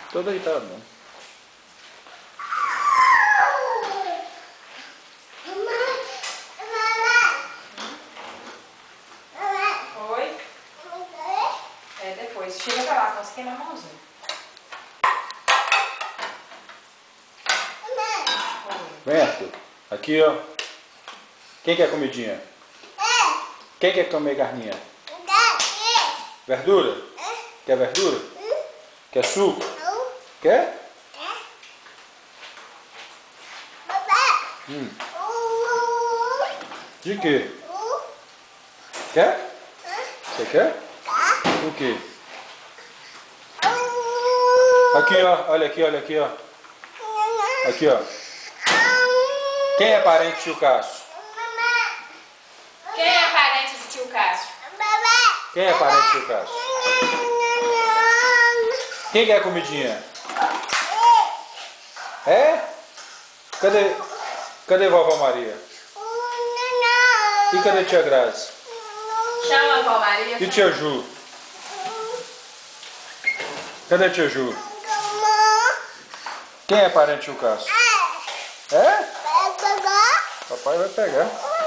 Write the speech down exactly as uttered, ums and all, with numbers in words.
Tô deitado, não. Oi? É, depois. Chega pra lá, senão você queima a mãozinha. Vem, Arthur. Aqui, ó. Quem quer comidinha? Quem quer comer carninha? Verdura? Quer verdura? Quer suco? Quer? Hum. De quê? Quer? Você quer? O quê? Aqui, ó. Olha aqui, olha aqui, ó. Aqui, ó. Quem é parente do tio Cássio? Quem é parente do tio Cássio? Quem é parente do tio Cássio? Quem quer comidinha? É? Cadê? Cadê vovó Maria? E cadê tia Grazi? Chama a vovó Maria. E tia Ju? Cadê tia Ju? Quem é parente do tio Cássio? É? Papai vai pegar.